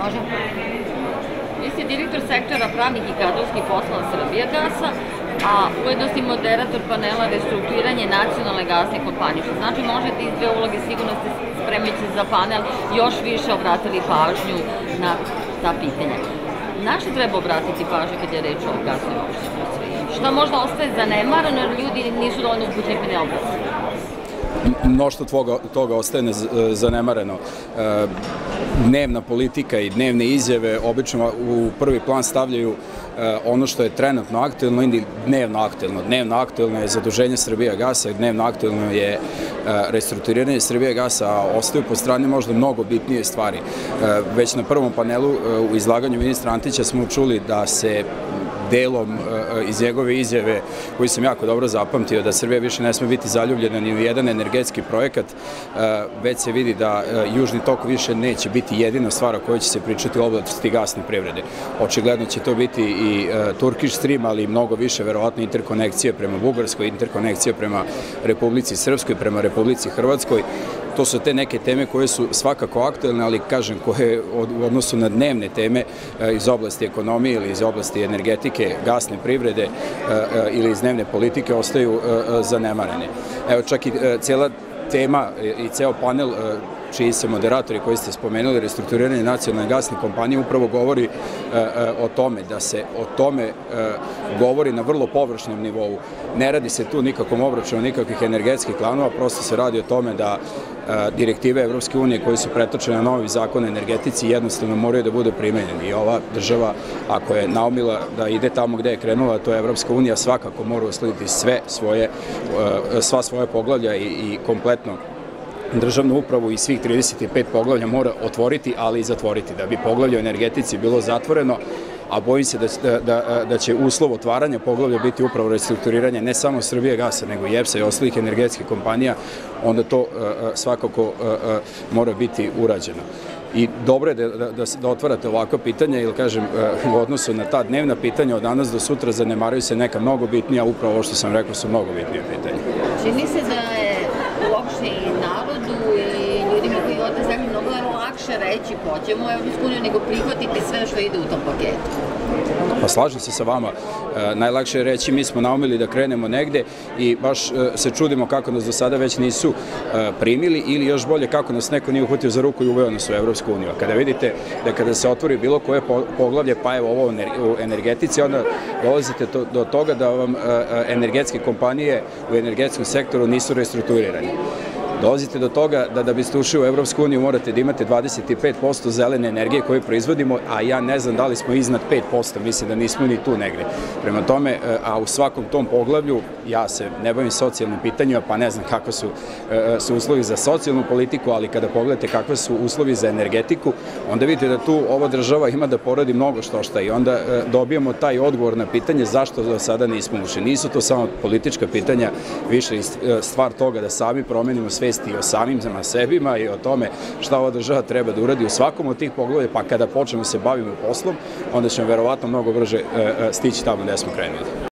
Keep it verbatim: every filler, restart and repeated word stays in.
Može. Vi ste direktor sektora pravnih i kadrovskih poslova Srbijagasa, a ujedno ste moderator panela restrukturiranje nacionalne gasne kompanije. Što znači možete iz dve uloge, sigurno ste spremajući za panel još više obratili pažnju na ta pitanja. Na što treba obratiti pažnju kad je reč o gasnoj industriji? Šta možda ostaje zanemarano jer ljudi nisu dovoljno upućeni pa ne obraćaju? Mnoštvo toga ostaje zanemareno. Dnevna politika i dnevne izjave obično u prvi plan stavljaju ono što je trenutno aktuelno ili dnevno aktuelno. Dnevno aktuelno je zaduženje Srbijagasa, dnevno aktuelno je restrukturiranje Srbijagasa, a ostaju po strani možda mnogo bitnije stvari. Već na prvom panelu u izlaganju ministra Antića smo čuli da se delom iz njegove izjave, koji sam jako dobro zapamtio, da Srbija više ne sme biti zaljubljena ni u jedan energetski projekat, već se vidi da Južni tok više neće biti jedina stvar o kojoj će se pričati u oblasti gasne privrede. Očigledno će to biti i Turkish Stream, ali i mnogo više, verovatno, interkonekcije prema Bugarskoj, interkonekcije prema Republici Srpskoj, prema Republici Hrvatskoj. To su te neke teme koje su svakako aktuelne, ali kažem koje u odnosu na dnevne teme iz oblasti ekonomije ili iz oblasti energetike, gasne privrede ili iz dnevne politike ostaju zanemarene. Evo čak i cijela tema i ceo panel čiji se moderatori koji ste spomenuli, restrukturiranje nacionalne gasne kompanije, upravo govori o tome, da se o tome govori na vrlo površnom nivou. Ne radi se tu nikakvom obračunu, nikakvih energetskih klanova, prosto se radi o tome da direktive Evropske unije koje su pretočene na novi zakon o energetici jednostavno moraju da budu primenjeni. I ova država, ako je naumila da ide tamo gde je krenula, to je Evropska unija, svakako mora uslediti sve svoje, sva svoja poglavlja i kompletno državnu upravu i svih trideset pet poglavlja mora otvoriti, ali i zatvoriti. Da bi poglavlje o energetici bilo zatvoreno, a bojim se da će uslov otvaranja poglavlja biti upravo restrukturiranje ne samo Srbijagasa, nego i E P S-a i ostalih energetskih kompanija, onda to svakako mora biti urađeno. I dobro je da otvarate ovakva pitanja, jer kažem, u odnosu na ta dnevna pitanja od danas do sutra zanemaraju se neka mnogo bitnija, upravo ovo što sam rekao su mnogo bitnije pitanja. Čini se da je uopšte i narodu i ljudima koji vode zemlju mnogo lakše reći pođemo u Evropsku uniju nego prihvatiti sve što ide u tom paketu. Pa slažem se sa vama. Najlakše je reći mi smo naumili da krenemo negde i baš se čudimo kako nas do sada već nisu primili ili još bolje kako nas neko nije uhvatio za ruku i uveo nas u Evropsku uniju. Kada vidite da kada se otvori bilo koje poglavlje, pa evo ovo u energetici, onda dolazite do toga da vam energetske kompanije u energetskom sektoru nisu restrukturirane. Dolazite do toga da da biste ušli u Evropsku uniju morate da imate dvadeset pet posto zelene energije koje proizvodimo, a ja ne znam da li smo iznad pet posto, mislim da nismo ni tu negde. Prema tome, a u svakom tom poglavlju, ja se ne bavim socijalnim pitanjima, pa ne znam kakve su uslovi za socijalnu politiku, ali kada pogledate kakve su uslovi za energetiku, onda vidite da tu ova država ima da poradi mnogo što šta i onda dobijamo taj odgovor na pitanje zašto do sada nismo ušli. Nisu to samo politička pitanja, više stvar toga da sami promenimo sve i o samim sebima i o tome šta ova država treba da uradi u svakom od tih poglavlja, pa kada počnemo se bavimo poslom, onda ćemo verovatno mnogo brže stići tamo gde smo krenuli.